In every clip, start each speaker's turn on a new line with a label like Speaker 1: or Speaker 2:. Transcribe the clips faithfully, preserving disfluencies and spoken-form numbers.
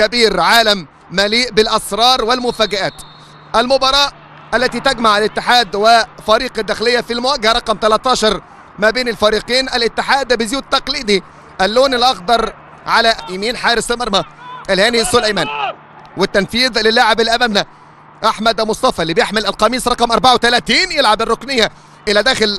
Speaker 1: كبير، عالم مليء بالاسرار والمفاجآت. المباراة التي تجمع الاتحاد وفريق الداخلية في المواجهة رقم ثلاثة عشر ما بين الفريقين. الاتحاد بزيوت تقليدي، اللون الاخضر على يمين حارس المرمى الهاني سليمان، والتنفيذ للاعب اللي امامنا احمد مصطفى اللي بيحمل القميص رقم أربعة وثلاثين. يلعب الركنيه الى داخل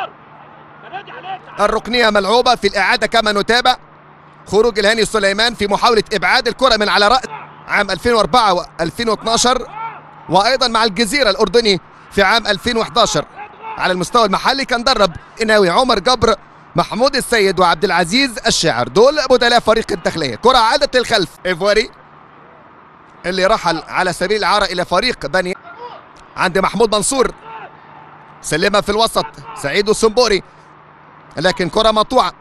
Speaker 1: الركنيه، ملعوبه في الاعاده كما نتابع خروج الهاني سليمان في محاوله ابعاد الكره من على راس عام ألفين وأربعة وألفين واثني عشر، وايضا مع الجزيره الاردني في عام ألفين وأحد عشر. على المستوى المحلي كان درب إناوي، عمر جبر، محمود السيد وعبد العزيز الشاعر، دول بدلاء فريق الداخليه. كره عادت للخلف، ايفواري اللي رحل على سبيل الاعاره الى فريق بني عند محمود منصور، سلمها في الوسط سعيد السنبوري، لكن كره مقطوعه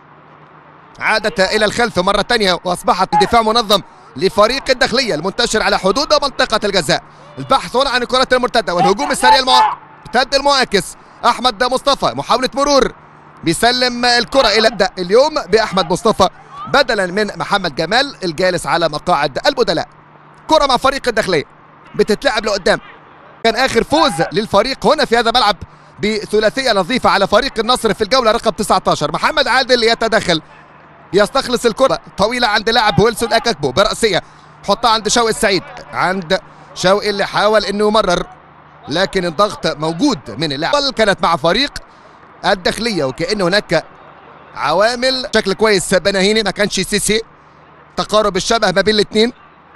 Speaker 1: عادت الى الخلف مره ثانيه، واصبحت دفاع منظم لفريق الداخليه المنتشر على حدود منطقه الجزاء. البحث هنا عن الكرات المرتده والهجوم السريع المرتد المعاكس. احمد مصطفى محاوله مرور، بيسلم الكره الى ابدا اليوم باحمد مصطفى بدلا من محمد جمال الجالس على مقاعد البدلاء. كره مع فريق الداخليه بتتلعب لقدام. كان اخر فوز للفريق هنا في هذا الملعب بثلاثيه نظيفه على فريق النصر في الجوله رقم تسعة عشر. محمد عادل يتدخل، يستخلص الكره طويله عند لاعب ويلسون اكاكبو براسيه، حطها عند شوقي السعيد، عند شوقي اللي حاول انه يمرر، لكن الضغط موجود من اللاعب. كانت مع فريق الداخليه وكأن هناك عوامل بشكل كويس. بناهيني ما كانش سيسي، تقارب الشبه ما بين الاثنين.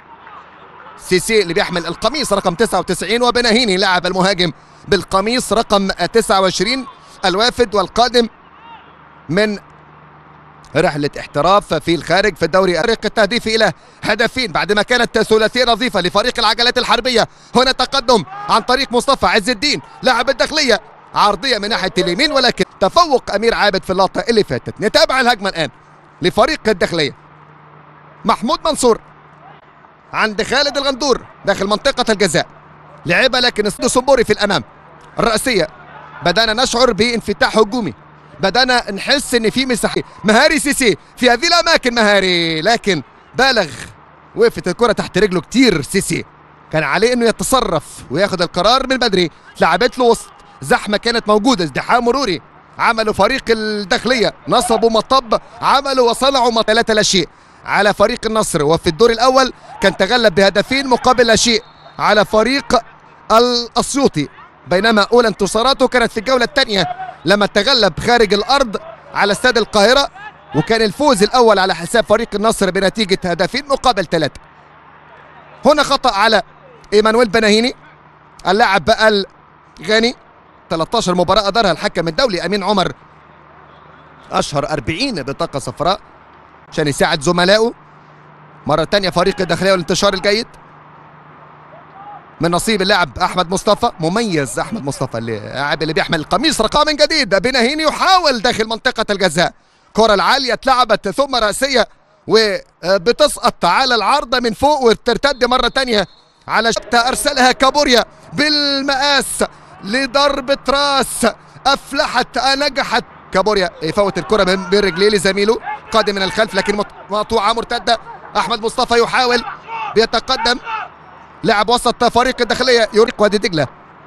Speaker 1: سيسي اللي بيحمل القميص رقم تسعة وتسعين، وبناهيني لاعب المهاجم بالقميص رقم تسعة وعشرين، الوافد والقادم من رحلة احتراف في الخارج في الدوري. فريق التهديف إلى هدفين بعدما كانت ثلاثية نظيفة لفريق العجلات الحربية. هنا تقدم عن طريق مصطفى عز الدين لاعب الداخلية، عرضية من ناحية اليمين، ولكن تفوق أمير عابد في اللقطة اللي فاتت. نتابع الهجمة الآن لفريق الداخلية. محمود منصور عند خالد الغندور داخل منطقة الجزاء، لعبها لكن السنبوري في الأمام. الرأسية بدأنا نشعر بانفتاح هجومي، بدأنا نحس ان في مساحة. مهاري سيسي في هذه الاماكن، مهاري لكن بالغ، وقفت الكرة تحت رجله كتير. سيسي كان عليه انه يتصرف وياخد القرار من بدري، لعبت له وسط زحمة كانت موجودة، ازدحام مروري عملوا فريق الداخلية، نصبوا مطب، عملوا وصنعوا ثلاثة لا شيء على فريق النصر. وفي الدور الاول كان تغلب بهدفين مقابل لا شيء على فريق الاسيوطي، بينما اولى انتصاراته كانت في الجولة الثانية لما تغلب خارج الارض على استاد القاهرة، وكان الفوز الاول على حساب فريق النصر بنتيجة هدفين مقابل ثلاثة. هنا خطأ على ايمانويل بناهيني اللاعب بقى الغاني. ثلاثة عشر مباراة ادارها الحكم الدولي امين عمر، اشهر أربعين بطاقة صفراء عشان يساعد زملائه. مرة ثانية فريق الداخلية والانتشار الجيد من نصيب اللاعب احمد مصطفى، مميز احمد مصطفى اللاعب اللي بيحمل القميص رقم من جديد. بناهيني يحاول داخل منطقه الجزاء، كره العاليه اتلعبت ثم راسيه وبتسقط على العارضه من فوق وترتد مره ثانيه على شبكه، ارسلها كابوريا بالمقاس لضربه راس، افلحت نجحت كابوريا يفوت الكره بين رجليه لزميله قادم من الخلف، لكن مقطوعه مرتده. احمد مصطفى يحاول، بيتقدم لاعب وسط فريق الداخلية يوريق وادي دجلة.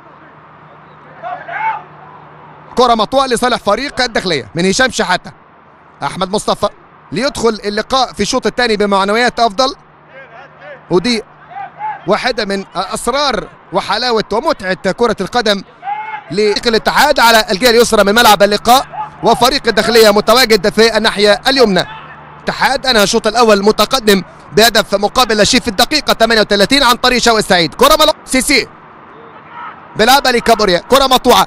Speaker 1: كرة مقطوعة لصالح فريق الداخلية من هشام شحاتة. أحمد مصطفى ليدخل اللقاء في الشوط الثاني بمعنويات أفضل، ودي واحدة من أسرار وحلاوة ومتعة كرة القدم لفريق الاتحاد على الجهة اليسرى من ملعب اللقاء، وفريق الداخلية متواجد في الناحية اليمنى. الاتحاد أنهى الشوط الأول متقدم بهدف مقابل لا شيء في الدقيقة ثمانية وثلاثين عن طريق شوقي السعيد. كرة ملعوبة سيسي بيلعبها لكابوريا، كرة مقطوعة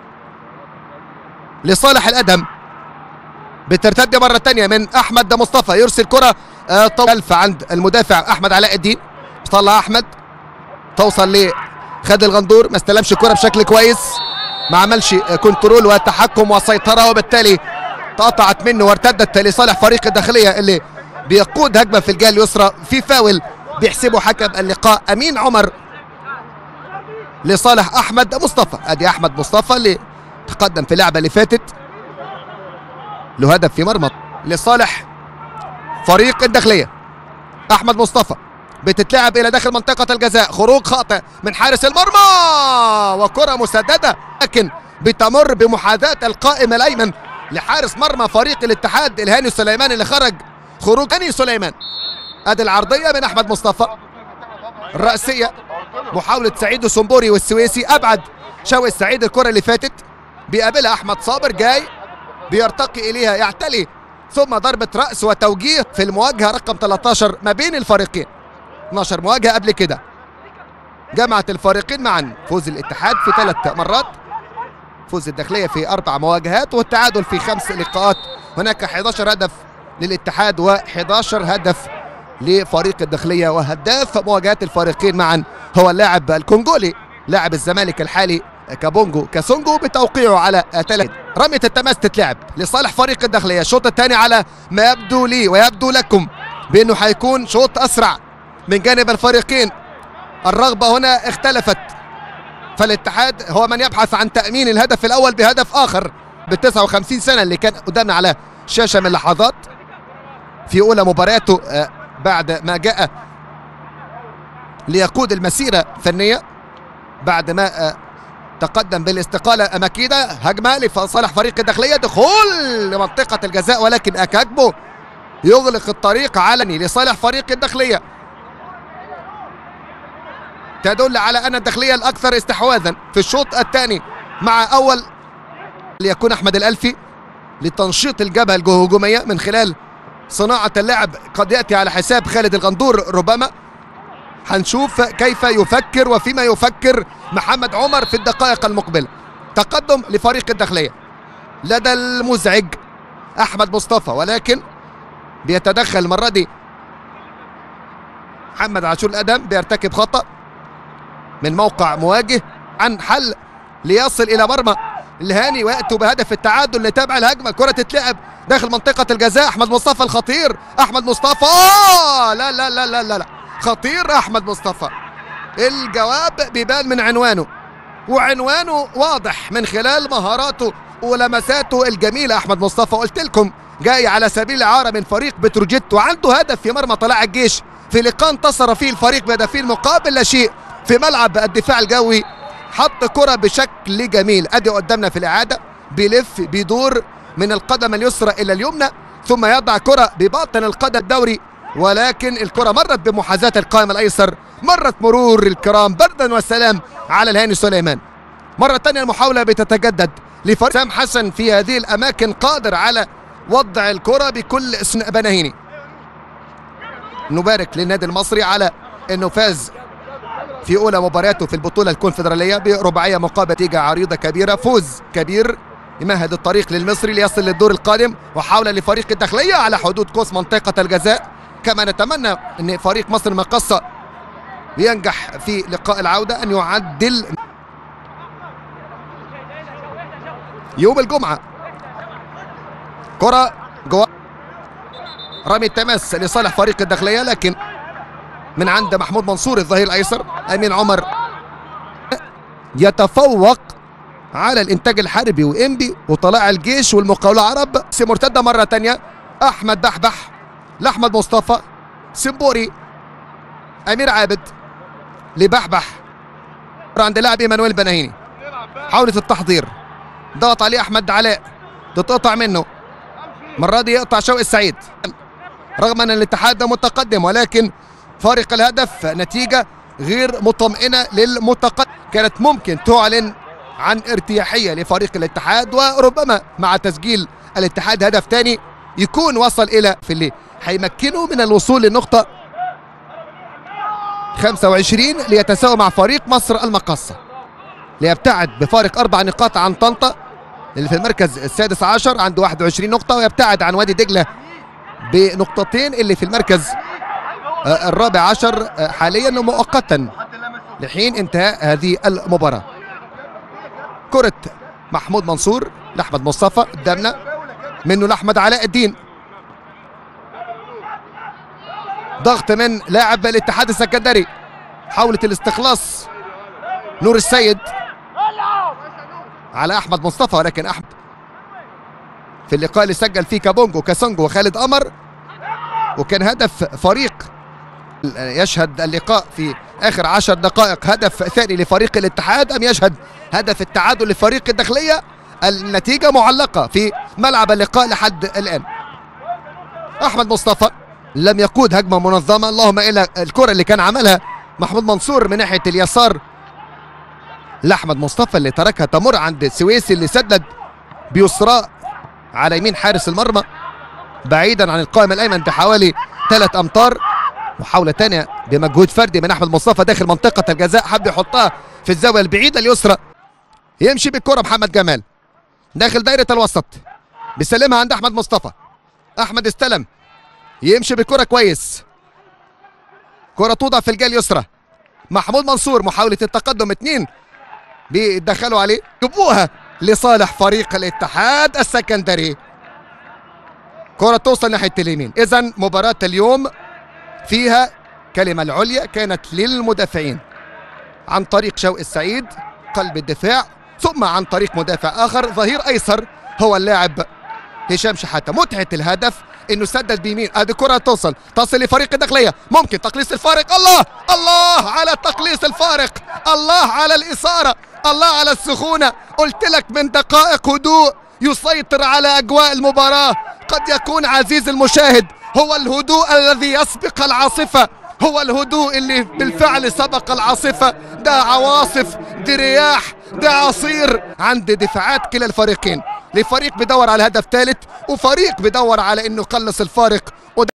Speaker 1: لصالح الأدهم، بترتد مرة ثانية من أحمد مصطفى، يرسل كرة خلف عند المدافع أحمد علاء الدين، طلع أحمد توصل لخالد الغندور، ما استلمش الكرة بشكل كويس، ما عملش كنترول وتحكم وسيطرة، وبالتالي تقطعت منه وارتدت لصالح فريق الداخلية اللي بيقود هجمه في الجهه اليسرى. في فاول بيحسبه حكم اللقاء امين عمر لصالح احمد مصطفى. ادي احمد مصطفى اللي تقدم في اللعبه اللي فاتت، له هدف في مرمى لصالح فريق الداخليه. احمد مصطفى بتتلعب الى داخل منطقه الجزاء، خروج خاطئ من حارس المرمى وكره مسدده، لكن بتمر بمحاذاه القائم الايمن لحارس مرمى فريق الاتحاد الهاني سليمان اللي خرج خروج هاني سليمان. ادي العرضيه من احمد مصطفى، الرأسية محاولة سعيد السنبوري والسويسي، ابعد شوقي السعيد الكرة اللي فاتت، بيقابلها احمد صابر جاي بيرتقي اليها يعتلي، ثم ضربة رأس وتوجيه في المواجهة رقم ثلاثة عشر ما بين الفريقين. اثناشر مواجهة قبل كده جمعت الفريقين معا، فوز الاتحاد في ثلاث مرات، فوز الداخلية في اربع مواجهات، والتعادل في خمس لقاءات. هناك احد عشر هدف للاتحاد وأحد عشر هدف لفريق الداخلية، وهداف مواجهات الفريقين معا هو اللاعب الكونغولي لاعب الزمالك الحالي كابونجو كاسونجو بتوقيعه على ثلاث. رمية التماس تتلعب لصالح فريق الداخلية. الشوط الثاني على ما يبدو لي ويبدو لكم بأنه حيكون شوط أسرع من جانب الفريقين. الرغبة هنا اختلفت، فالاتحاد هو من يبحث عن تأمين الهدف الأول بهدف آخر. بالتسعة وخمسين سنة اللي كان قدامنا على شاشة من لحظات في أولى مبارياته بعد ما جاء ليقود المسيرة الفنية بعد ما تقدم بالاستقالة ماكيدا. هجمة لصالح فريق الداخلية، دخول لمنطقة الجزاء، ولكن أكاكبو يغلق الطريق علني لصالح فريق الداخلية، تدل على أن الداخلية الأكثر استحواذا في الشوط الثاني مع أول ليكون أحمد الألفي لتنشيط الجبهة الهجومية من خلال صناعة اللعب، قد يأتي على حساب خالد الغندور ربما. هنشوف كيف يفكر وفيما يفكر محمد عمر في الدقائق المقبلة. تقدم لفريق الداخلية لدى المزعج أحمد مصطفى، ولكن بيتدخل المرة دي محمد عاشور الأدم، بيرتكب خطأ من موقع مواجه عن حل ليصل إلى مرمى الهاني ويأتوا بهدف التعادل. نتابع الهجمة، الكرة تتلعب داخل منطقة الجزاء، أحمد مصطفى الخطير، أحمد مصطفى آه لا لا لا لا لا, لا. خطير أحمد مصطفى. الجواب بيبان من عنوانه، وعنوانه واضح من خلال مهاراته ولمساته الجميلة. أحمد مصطفى قلت لكم جاي على سبيل الإعارة من فريق بتروجيت، وعنده هدف في مرمى طلائع الجيش في لقاء انتصر فيه الفريق بهدفين مقابل لا شيء في ملعب الدفاع الجوي. حط كرة بشكل جميل، ادي قدامنا في الإعادة، بيلف بيدور من القدم اليسرى إلى اليمنى، ثم يضع كرة بباطن القدم الدوري، ولكن الكرة مرت بمحاذاة القائم الأيسر، مرت مرور الكرام بردا والسلام على الهاني سليمان. مرة ثانية المحاولة بتتجدد لفريق سام حسن في هذه الأماكن، قادر على وضع الكرة بكل سن بناهيني. نبارك للنادي المصري على أنه فاز في أولى مبارياته في البطولة الكونفدرالية برباعية مقابل نتيجة عريضة كبيرة، فوز كبير يمهد الطريق للمصري ليصل للدور القادم. وحاولة لفريق الداخلية على حدود قوس منطقة الجزاء، كما نتمنى أن فريق مصر المقاصة ينجح في لقاء العودة أن يعدل يوم الجمعة. كرة جوا رمي التماس لصالح فريق الداخلية، لكن من عند محمود منصور الظهير الأيسر. أمين عمر يتفوق على الإنتاج الحربي وإنبي وطلائع الجيش والمقاولة عرب. مرتدة مرة تانية، أحمد بحبح لأحمد مصطفى، سمبوري، أمير عابد لبحبح عند لاعب إيمانويل بناهيني. حاولة التحضير، ضغط عليه أحمد علاء، تتقطع منه، المرة دي يقطع شوقي السعيد رغم أن الاتحاد متقدم، ولكن فارق الهدف نتيجة غير مطمئنة للمتقدم. كانت ممكن تعلن عن ارتياحية لفريق الاتحاد، وربما مع تسجيل الاتحاد هدف ثاني يكون وصل إلى في اللي هيمكنه من الوصول للنقطة خمسة وعشرين ليتساوى مع فريق مصر المقاصة، ليبتعد بفارق أربع نقاط عن طنطا اللي في المركز السادس عشر عنده واحد وعشرين نقطة، ويبتعد عن وادي دجلة بنقطتين اللي في المركز الرابع عشر حاليا مؤقتا لحين انتهاء هذه المباراة. كرة محمود منصور لأحمد مصطفى قدامنا، منه لأحمد علاء الدين، ضغط من لاعب الاتحاد السكندري، حاولة الاستخلاص نور السيد على أحمد مصطفى، ولكن أحمد في اللقاء اللي سجل فيه كابونجو كاسونجو وخالد قمر، وكان هدف فريق يشهد اللقاء في آخر عشر دقائق هدف ثاني لفريق الاتحاد أم يشهد هدف التعادل لفريق الداخلية؟ النتيجة معلقة في ملعب اللقاء لحد الآن. أحمد مصطفى لم يقود هجمة منظمة، اللهم إلا الكرة اللي كان عملها محمود منصور من ناحية اليسار لأحمد مصطفى اللي تركها تمر عند السويسي اللي سدد بيسراء على يمين حارس المرمى بعيدا عن القائم الأيمن بحوالي ثلاث أمتار. محاولة ثانية بمجهود فردي من أحمد مصطفى داخل منطقة الجزاء، حب يحطها في الزاوية البعيدة اليسرى. يمشي بالكرة محمد جمال داخل دايرة الوسط، بيسلمها عند أحمد مصطفى. أحمد استلم، يمشي بالكرة كويس، كرة توضع في الجهة اليسرى. محمود منصور محاولة التقدم، اثنين بيدخلوا عليه، يبقوها لصالح فريق الاتحاد السكندري. كرة توصل ناحية اليمين. إذن مباراة اليوم فيها كلمة العليا كانت للمدافعين عن طريق شوقي السعيد قلب الدفاع، ثم عن طريق مدافع آخر ظهير أيسر هو اللاعب هشام شحاتة. متعة الهدف انه سدد بيمين، ادي كرة توصل تصل لفريق الداخلية، ممكن تقليص الفارق. الله الله على تقليص الفارق، الله على الإثارة، الله على السخونة. قلت لك من دقائق هدوء يسيطر على أجواء المباراة. قد يكون عزيز المشاهد هو الهدوء الذي يسبق العاصفة، هو الهدوء اللي بالفعل سبق العاصفة. ده عواصف، دي رياح، ده عصير عند دفاعات كلا الفريقين، لفريق بيدور على هدف ثالث وفريق بيدور على انه يقلص الفارق.